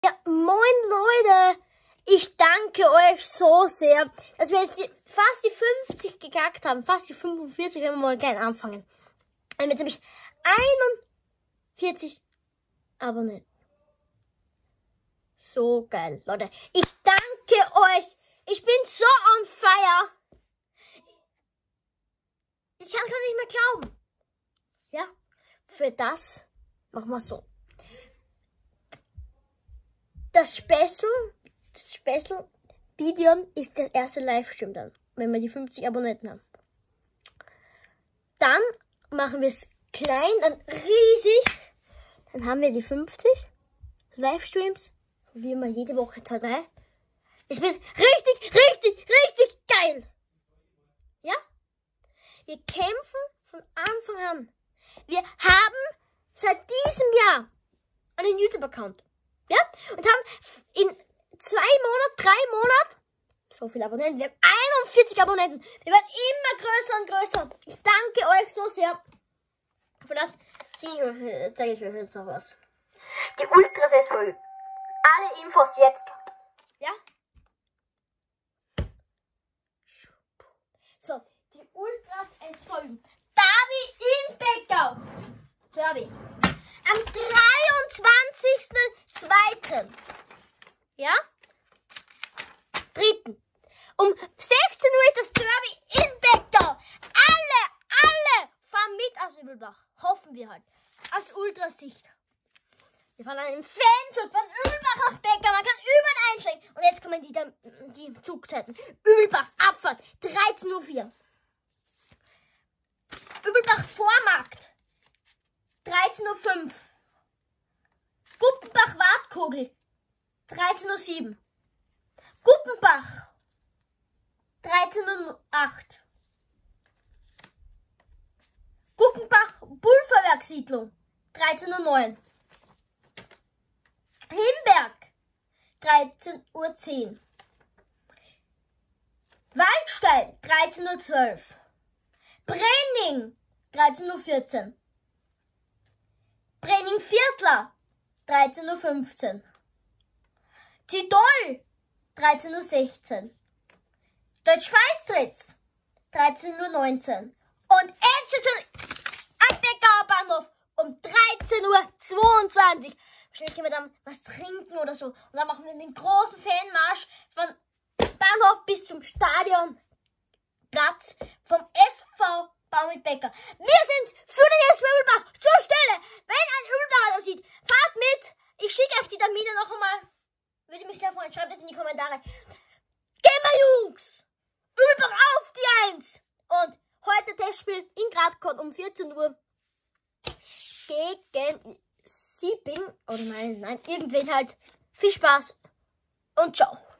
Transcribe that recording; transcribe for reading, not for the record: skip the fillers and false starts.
Ja, moin Leute, ich danke euch so sehr, dass wir jetzt fast die 50 gekackt haben, fast die 45, wenn wir mal gleich anfangen. Wir haben jetzt nämlich 41 Abonnenten. So geil, Leute. Ich danke euch. Ich bin so on fire. Ich kann nicht mehr glauben. Ja, für das machen wir so. Das Special Video ist der erste Livestream dann, wenn wir die 50 Abonnenten haben. Dann machen wir es klein, dann riesig. Dann haben wir die 50 Livestreams. Wie immer jede Woche 2, 3. Ich bin richtig geil. Ja? Wir kämpfen von Anfang an. Wir haben seit diesem Jahr einen YouTube-Account. Ja? Und haben in 2 Monaten, 3 Monaten so viele Abonnenten. Wir haben 41 Abonnenten. Wir werden immer größer und größer. Ich danke euch so sehr. Für das zeige ich euch jetzt noch was. Die Ultras SVÖ. Alle Infos jetzt. Ja? So, die Ultras SVÖ. Derby in Beckau. Derby. Am 23.02. Ja? 3. Um 16 Uhr ist das Derby in Beckau. Alle fahren mit aus Übelbach. Hoffen wir halt. Aus Ultrasicht. Wir fahren an einem Fanzug von Übelbach nach Beckau. Man kann überall einsteigen. Und jetzt kommen die Zugzeiten. Übelbach, Abfahrt, 13.04 Uhr. Übelbach Vormarkt, 13.05 Uhr. Guppenbach Wartkogel, 13.07 Uhr. Guppenbach, 13.08 Uhr. Guppenbach Pulverwerksiedlung, 13.09 Uhr. Himberg, 13.10 Uhr. Waldstein, 13.12 Uhr. Brenning, 13.14 Uhr. Brenning-Viertler, 13.15 Uhr. Zidol, 13.16 Uhr. Deutsch-Feistritz, 13.19 Uhr. Und Enschede am Beckauer Bahnhof um 13.22 Uhr. Wahrscheinlich können wir dann was trinken oder so. Und dann machen wir den großen Fanmarsch von Bahnhof bis zum Stadionplatz vom SV Baumitbecker. Wir sind für den SV Übelbach zur Stelle. Wenn ein Übelbacher das sieht, fahrt mit. Ich schicke euch die Termine noch einmal. Würde mich sehr freuen. Schreibt es in die Kommentare. Gehen wir, Jungs. Übelbach auf die 1. Und heute Testspiel in Gradkorn um 14 Uhr gegen Sieping. Oder nein, irgendwen halt. Viel Spaß und ciao.